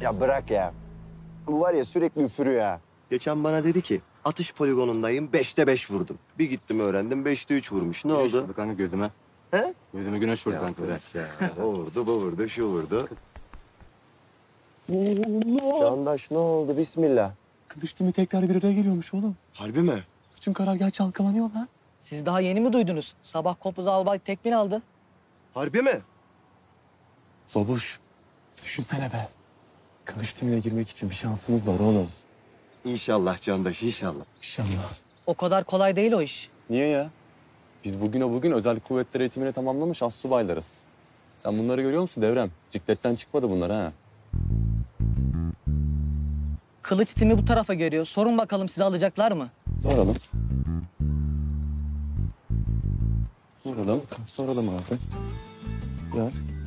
Ya bırak ya. Bu var ya sürekli üfürüyor ya. Geçen bana dedi ki atış poligonundayım 5'te 5 vurdum. Bir gittim öğrendim 5'te 3 vurmuş. Ne oldu? Vurdu kanka gözüme. He? Gözüme güneş vurdu kanka. Bırak ya. O vurdu, bu vurdu, şu vurdu. Candaş ne oldu? Bismillah. Kılıçdaroğlu tekrar bir araya geliyormuş oğlum. Harbi mi? Bütün karargah çalkalanıyor lan. Siz daha yeni mi duydunuz? Sabah Kopuz albay tekmil aldı. Harbi mi? Babuş, düşünsene be. Kılıçdaroğlu'na girmek için bir şansımız var oğlum. İnşallah Candaş, inşallah. İnşallah. O kadar kolay değil o iş. Niye ya? Biz bugün özel kuvvetler eğitimini tamamlamış astsubaylarız. Sen bunları görüyor musun Devrem? Cikletten çıkmadı bunlar ha. Kılıç timi bu tarafa görüyor. Sorun bakalım sizi alacaklar mı? Soralım. Soralım abi. Gel.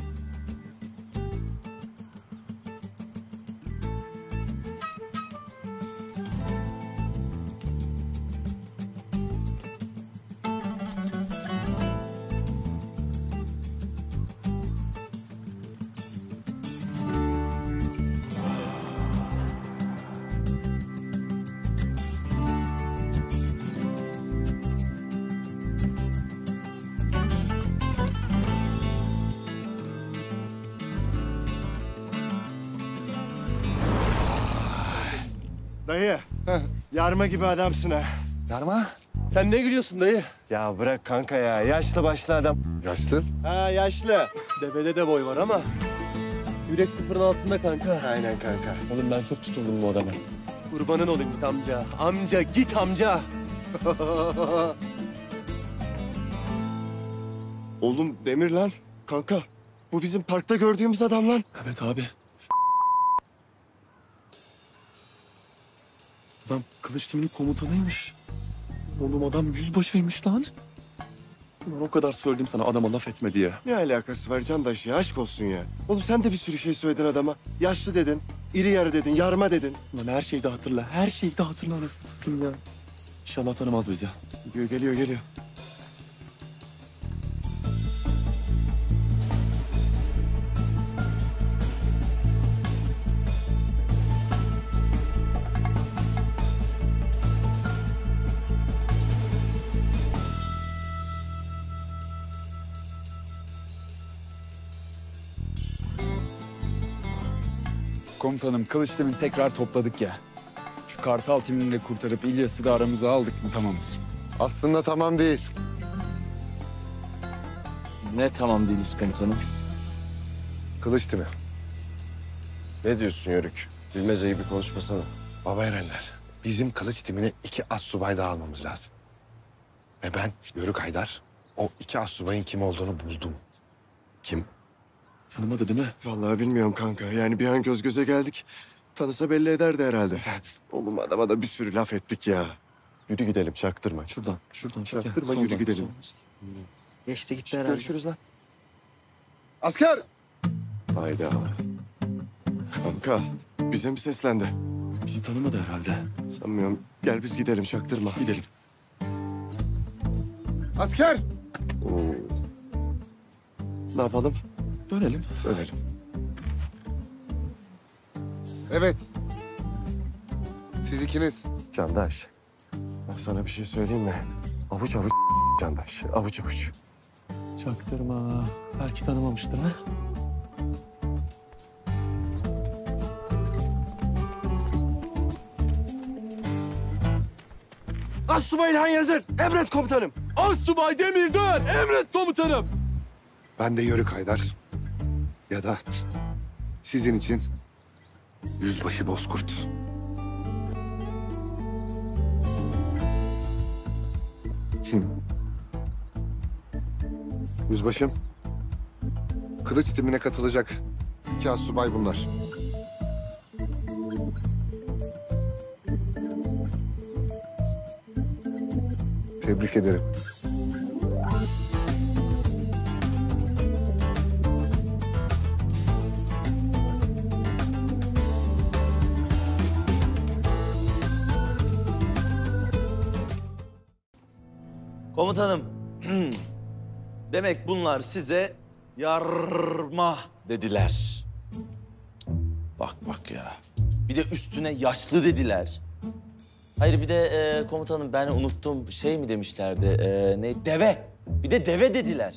Dayı, yarma gibi adamsın ha. Yarma. Sen ne gülüyorsun dayı? Ya bırak kanka ya. Yaşlı başlı adam. Yaşlı. Ha yaşlı. Devede de boy var ama yürek sıfırın altında kanka. Aynen kanka. Oğlum ben çok tutuldum bu adama. Kurbanın olayım git amca. Amca git amca. Oğlum Demir lan. Kanka bu bizim parkta gördüğümüz adam lan. Evet abi. Adam kılıç timinin komutanıymış. Oğlum adam yüzbaşıymış lan. Ben o kadar söyledim sana adama laf etme diye. Ne alakası var Candaş ya aşk olsun ya. Oğlum sen de bir sürü şey söyledin adama. Yaşlı dedin, iri yarı dedin, yarma dedin. Lan her şeyi de hatırla. Her şeyi de hatırla anasını satayım ya. İnşallah tanımaz bizi. Geliyor. Komutanım, Kılıç timini tekrar topladık ya. Şu Kartal timini de kurtarıp İlyas'ı da aramıza aldık mı tamamız. Aslında tamam değil. Ne tamam değiliz komutanım. Kılıç değil mi? Ne diyorsun Yörük? Bilmece gibi konuşmasana. Baba Erenler, bizim kılıç timine 2 astsubay daha almamız lazım. Ve ben Yörük Haydar, o 2 astsubayın kim olduğunu buldum. Kim? Tanımadı değil mi? Vallahi bilmiyorum kanka. Yani bir an göz göze geldik. Tanısa belli ederdi herhalde. Oğlum adama da bir sürü laf ettik ya. Yürü gidelim çaktırma. Şuradan. Çaktırma yürü gidelim. Geçti gitti herhalde. Görüşürüz lan. Asker! Hayda. Kanka bize mi seslendi? Bizi tanımadı herhalde. Sanmıyorum. Gel biz gidelim çaktırma. Gidelim. Asker! Oo. Ne yapalım? Dönelim. Dönelim. Evet. Siz ikiniz. Candaş. Ben sana bir şey söyleyeyim mi? Avuç avuç Candaş. Avuç avuç. Çaktırma. Belki tanımamıştır ha. Assubay İlhan Yazır. Emret komutanım. Astsubay Demir dön. Emret komutanım. Ben de Yörük Haydar. Ya da sizin için Yüzbaşı Bozkurt. Yüzbaşım, kılıç timine katılacak 2 astsubay bunlar. Tebrik ederim. Komutanım. Demek bunlar size yarma dediler. Bak bak ya. Bir de üstüne yaşlı dediler. Hayır bir de komutanım ben unuttum. Şey mi demişlerdi? Ne? Deve. Bir de deve dediler.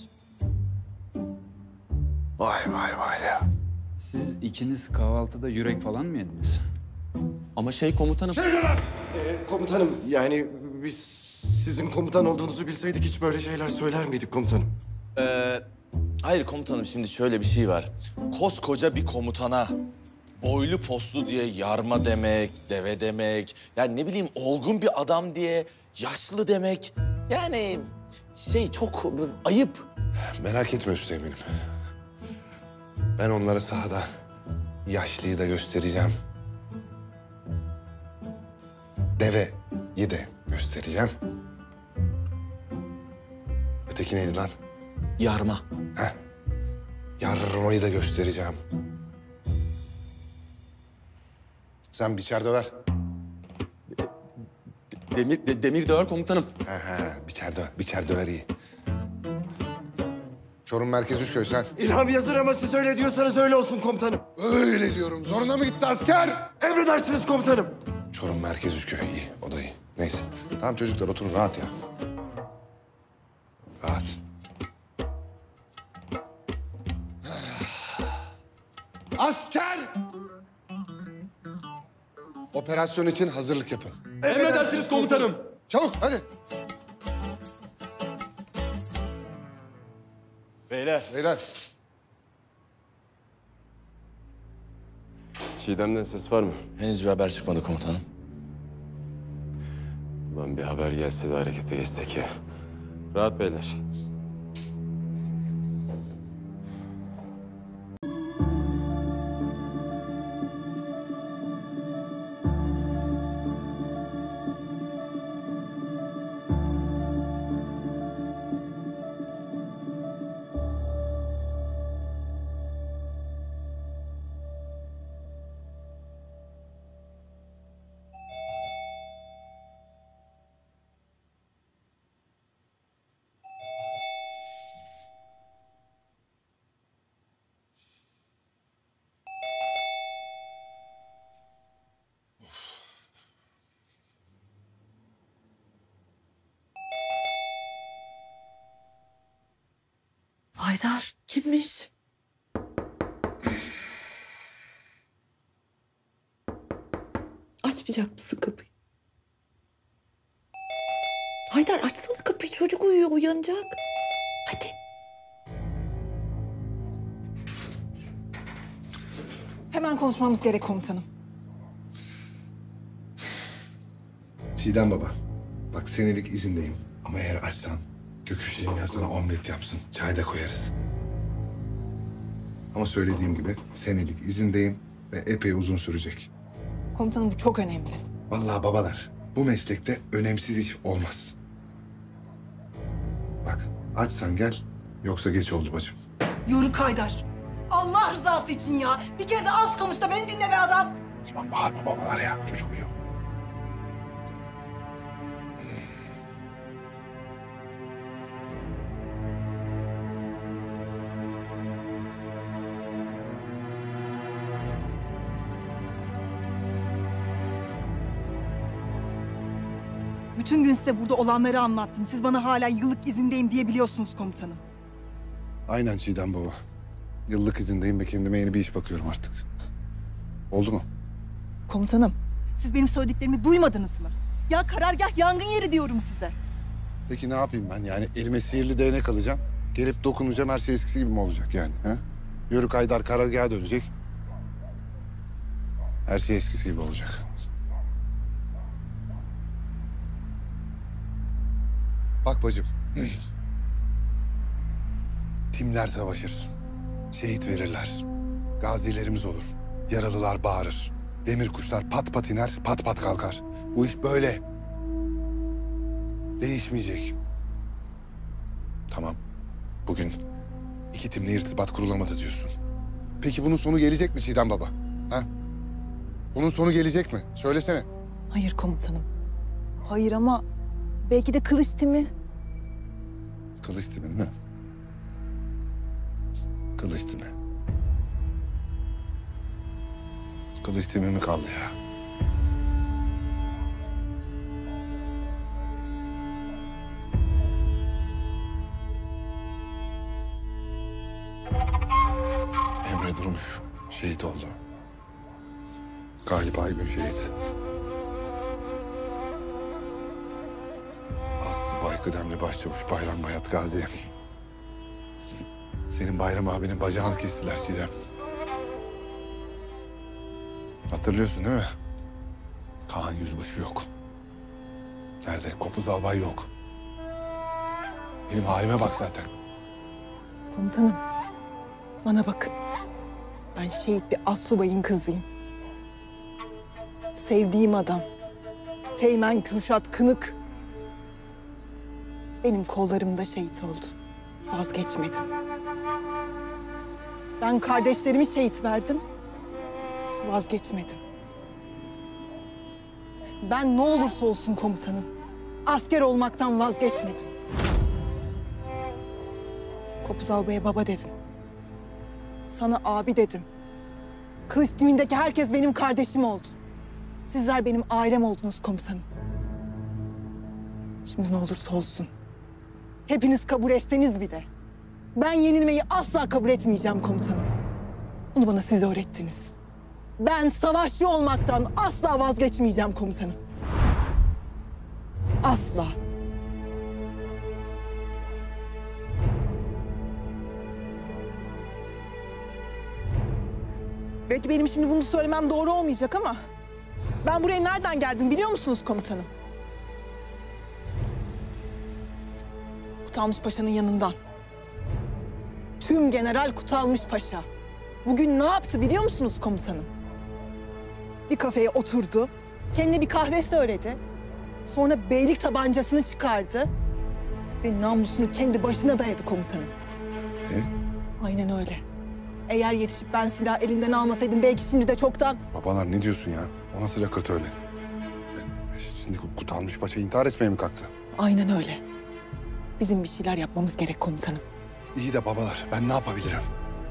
Vay vay vay ya. Siz ikiniz kahvaltıda yürek falan mı yediniz? Ama şey komutanım... Komutanım yani biz sizin komutan olduğunuzu bilseydik hiç böyle şeyler söyler miydik komutanım? Hayır komutanım şimdi şöyle bir şey var. Koskoca bir komutana boylu poslu diye yarma demek, deve demek... Yani ne bileyim olgun bir adam diye yaşlı demek... Yani şey çok ayıp. Merak etme Üsteğmen'im. Ben onlara sahada yaşlıyı da göstereceğim. Deveyi de göstereceğim. Öteki neydi lan? Yarma. Heh. Yarmayı da göstereceğim. Sen biçer döver. Demir döver komutanım. Biçer döver iyi. Çorum Merkez Üsküdar sen. İlham Yazır ama siz öyle diyorsanız öyle olsun komutanım. Öyle diyorum. Zoruna mı gitti asker? Emredersiniz komutanım. Çorum Merkez Üsküdar iyi. O da iyi. Neyse. Tamam çocuklar oturun rahat ya. Rahat. Asker! Operasyon için hazırlık yapın. Emredersiniz komutanım. Çabuk hadi. Beyler. Çiğdem'den ses var mı? Henüz bir haber çıkmadı komutanım. Ulan bir haber gelse de harekete geçsek ya. Rahat beyler. Haydar kimmiş? Açmayacak mısın kapıyı? Haydar açsana kapıyı, çocuk uyuyor, uyanacak. Hadi. Hemen konuşmamız gerek komutanım. Çiğdem baba. Bak senelik izindeyim. Ama eğer açsan Göküş yengen sana omlet yapsın. Çay da koyarız. Ama söylediğim gibi senelik izindeyim ve epey uzun sürecek. Komutanım bu çok önemli. Vallahi babalar bu meslekte önemsiz iş olmaz. Bak açsan gel yoksa geç oldu bacım. Yörük Haydar. Allah rızası için ya. Bir kere de az konuş da beni dinle be adam. Tamam bağırma babalar ya çocuk uyuyor. Bütün gün size burada olanları anlattım. Siz bana hala yıllık izindeyim diyebiliyorsunuz komutanım. Aynen Çiğdem baba. Yıllık izindeyim ve kendime yeni bir iş bakıyorum artık. Oldu mu? Komutanım, siz benim söylediklerimi duymadınız mı? Ya karargah yangın yeri diyorum size. Peki ne yapayım ben yani elime sihirli değnek alacağım. Gelip dokunacağım her şey eskisi gibi mi olacak yani? He? Yörük Haydar karargaha dönecek. Her şey eskisi gibi olacak. Bak bacım. Timler savaşır. Şehit verirler. Gazilerimiz olur. Yaralılar bağırır. Demir kuşlar pat pat iner, pat pat kalkar. Bu iş böyle. Değişmeyecek. Tamam. Bugün iki timle irtibat kurulamadı diyorsun. Peki bunun sonu gelecek mi Çiğdem baba? Ha? Bunun sonu gelecek mi? Söylesene. Hayır komutanım. Hayır ama belki de kılıç timi. Kılıç timi değil mi? Kılıç timi. Kılıç timi mi kaldı ya? Emre Durmuş şehit oldu. Galip Aygün şehit. Assubay kıdemli başçavuş Bayram Bayat Gazi. Senin Bayram abinin bacağını kestiler Çiğdem. Hatırlıyorsun değil mi? Kaan Yüzbaşı yok. Nerede? Kopuz Albay yok. Benim halime bak zaten. Komutanım, bana bakın. Ben şehit bir astsubayın kızıyım. Sevdiğim adam. Teğmen Kürşat Kınık. Benim kollarımda şehit oldu. Vazgeçmedim. Ben kardeşlerimi şehit verdim. Vazgeçmedim. Ben ne olursa olsun komutanım, asker olmaktan vazgeçmedim. Kopuz Albay'a baba dedim. Sana abi dedim. Kılıç timindeki herkes benim kardeşim oldu. Sizler benim ailem oldunuz komutanım. Şimdi ne olursa olsun. Hepiniz kabul etseniz bir de. Ben yenilmeyi asla kabul etmeyeceğim komutanım. Bunu bana siz öğrettiniz. Ben savaşçı olmaktan asla vazgeçmeyeceğim komutanım. Asla. Belki benim şimdi bunu söylemem doğru olmayacak ama... ben buraya nereden geldim biliyor musunuz komutanım? Kutalmış Paşa'nın yanından. Tüm General Kutalmış Paşa. Bugün ne yaptı biliyor musunuz komutanım? Bir kafeye oturdu, kendine bir kahve söyledi. Sonra beylik tabancasını çıkardı ve namlusunu kendi başına dayadı komutanım. Ne? Aynen öyle. Eğer yetişip ben silah elinden almasaydım belki şimdi de çoktan... Babalar ne diyorsun ya? O nasıl lakırt öyle? Şimdi Kutalmış Paşa intihar etmeye mi kalktı? Aynen öyle. Bizim bir şeyler yapmamız gerek komutanım. İyi de babalar ben ne yapabilirim?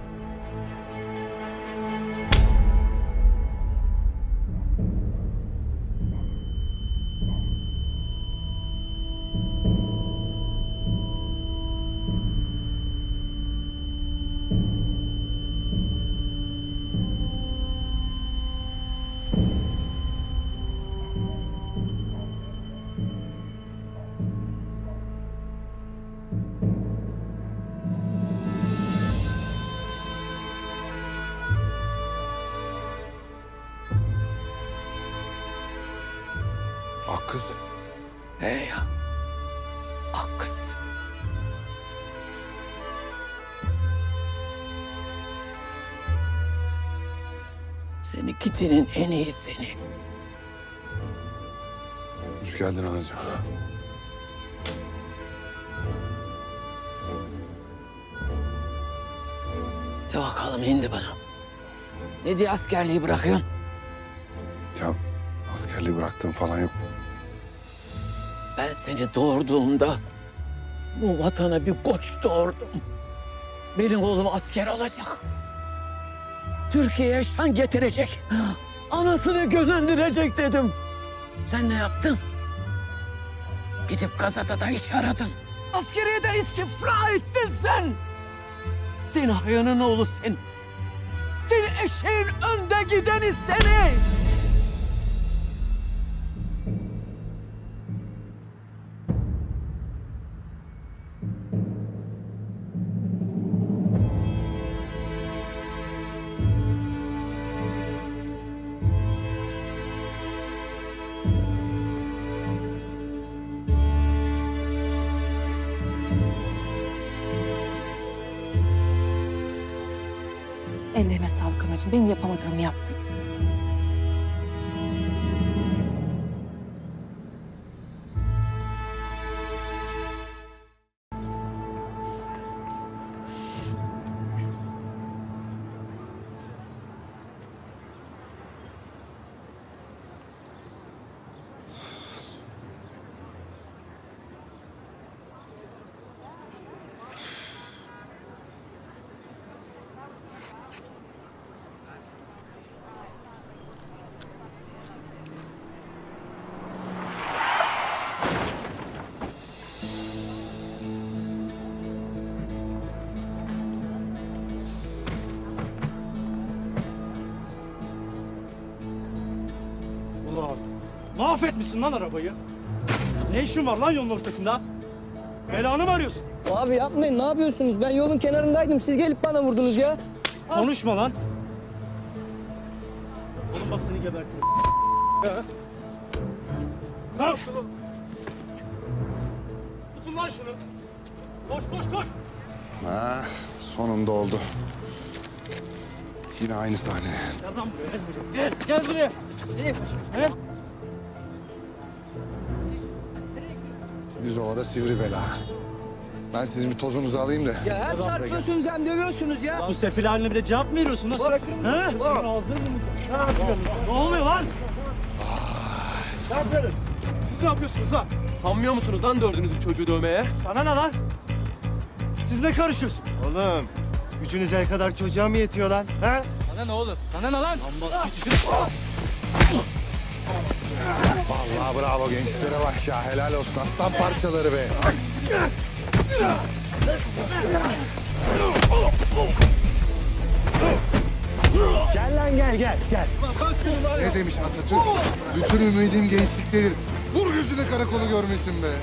Ak kız. Ya. Ak kız. Seni kitinin en iyisini. Hoş geldin anacığım. De bakalım indi bana. Ne diye askerliği bırakıyorsun? Ya askerliği bıraktığım falan yok. Ben seni doğurduğumda bu vatana bir koç doğurdum. Benim oğlum asker olacak. Türkiye'ye şan getirecek. Anasını gönlendirecek dedim. Sen ne yaptın? Gidip gazetede iş aradın. Askeriyeden istifra ettin sen. Seni hayanın oğlu sen. Seni eşeğin önde gideni seni. Ellerine sağlık anacığım. Benim yapamadığımı yaptın. Mahvetmişsin lan arabayı. Ne işin var lan yolun ortasında? Belanı mı arıyorsun? Abi yapmayın, ne yapıyorsunuz? Ben yolun kenarındaydım, siz gelip bana vurdunuz ya. Konuşma lan. Oğlum bak seni gebertirim. Kalk. Tutun lan şunu. Koş koş koş. Ha, sonunda oldu. Yine aynı sahne. Gel lan buraya. Gel buraya. Nereye he? Biz ovada sivri bela. Ben sizin bir tozunuzu alayım da. Ya hem çarpıyorsunuz hem dövüyorsunuz ya. Bu sefil haline bir de cevap mı veriyorsun? Nasıl? He? Senin ağzını mı? Ne yapıyorsun? Ne oluyor lan? Ne yapıyorsun? Siz ne yapıyorsunuz lan? Sanmıyor musunuz lan dördünüzün çocuğu dövmeye? Sana ne lan? Siz ne karışıyorsun? Oğlum, gücünüz el kadar çocuğa mı yetiyor lan? He? Sana ne oğlum? Sana ne lan? Vallahi bravo gençlere bak ya. Helal olsun aslan parçaları be. Gel lan gel. Ne demiş Atatürk? Bütün ümidim gençliktedir. Vur gözüne karakolu görmesin be.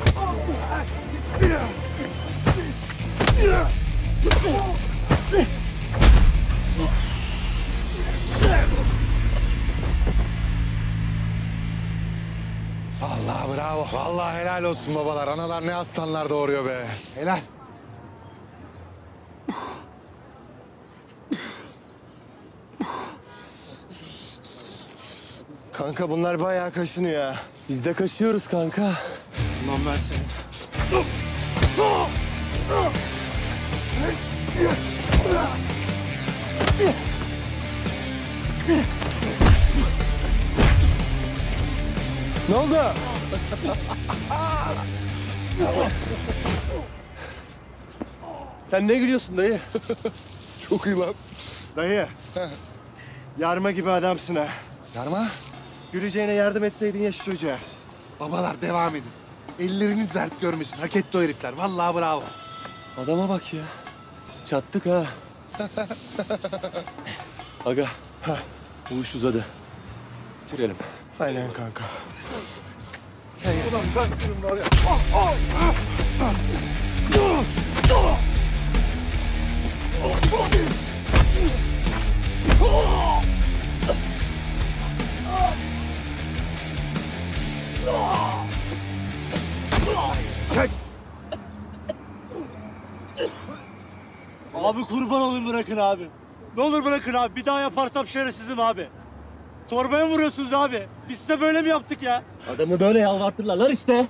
Vallahi bravo. Vallahi helal olsun babalar. Analar ne aslanlar doğuruyor be. Helal. Kanka bunlar bayağı kaşınıyor ya. Biz de kaşıyoruz kanka. Lan ben seni. Ne oldu? Sen ne gülüyorsun dayı? Çok iyi lan. Dayı. Yarma gibi adamsın ha. Yarma. Güleceğine yardım etseydin ya şu çocuğa. Babalar devam edin. Elleriniz dert görmesin. Hak etti o herifler. Vallahi bravo. Adama bak ya. Çattık ha. Aga. Bu iş uzadı. Bitirelim. Aynen kanka. Ulan sen senin var ya. Abi kurban olayım bırakın abi. Ne olur bırakın abi. Bir daha yaparsam şerefsizim abi. Torbaya mı vuruyorsunuz abi? Biz size böyle mi yaptık ya? Adamı böyle yalvartırlar işte.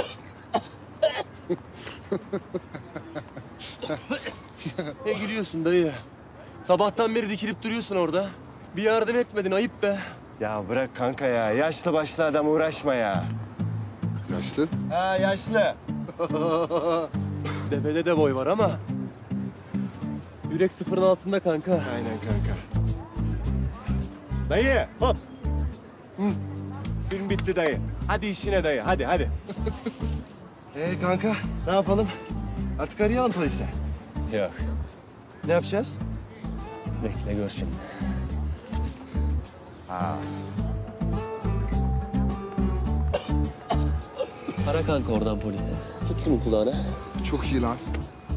Ne gülüyorsun dayı? Sabahtan beri dikilip duruyorsun orada. Bir yardım etmedin, ayıp be. Ya bırak kanka ya. Yaşlı başlı adam uğraşma ya. Yaşlı. Ha yaşlı. Devede de boy var ama... Yürek sıfırın altında kanka. Aynen kanka. Dayı hop. Film bitti dayı. Hadi işine dayı. Hadi. Kanka ne yapalım? Artık arayalım polise. Yok. Ne yapacağız? Bekle gör şimdi. Ara kanka oradan polisi. Tut şunun kulağına. Çok iyi lan.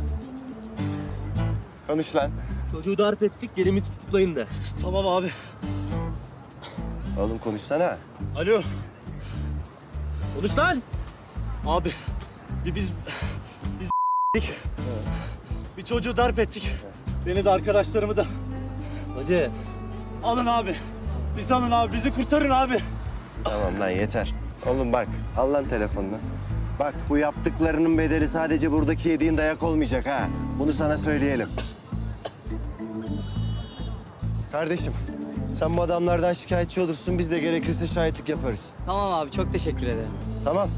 Konuş lan. Çocuğu darp ettik, gelimizi tutuklayın de. Tamam abi. Oğlum konuşsana. Alo. Konuş lan. Abi, biz bir çocuğu darp ettik. Beni de arkadaşlarımı da. Hadi. Alın abi. Bizi alın abi, bizi kurtarın abi. Tamam lan yeter. Oğlum bak al lan telefonunu. Bak bu yaptıklarının bedeli sadece buradaki yediğin dayak olmayacak ha. Bunu sana söyleyelim. Kardeşim sen bu adamlardan şikayetçi olursun. Biz de gerekirse şahitlik yaparız. Tamam abi, çok teşekkür ederim. Tamam.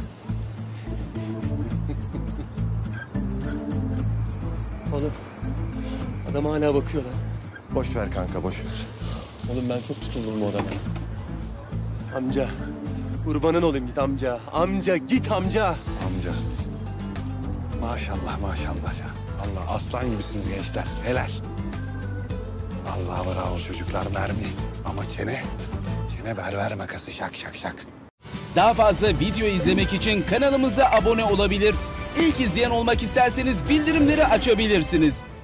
Oğlum, adam hala bakıyor lan. Boş ver kanka boş ver. Oğlum ben çok tutuldum bu adama. Amca, kurbanın olayım git amca. Amca git amca. Amca. Maşallah ya. Allah aslan gibisiniz gençler. Helal. Allah bravo çocuklar mermi. Ama çene berber makası şak. Daha fazla video izlemek için kanalımıza abone olabilir. İlk izleyen olmak isterseniz bildirimleri açabilirsiniz.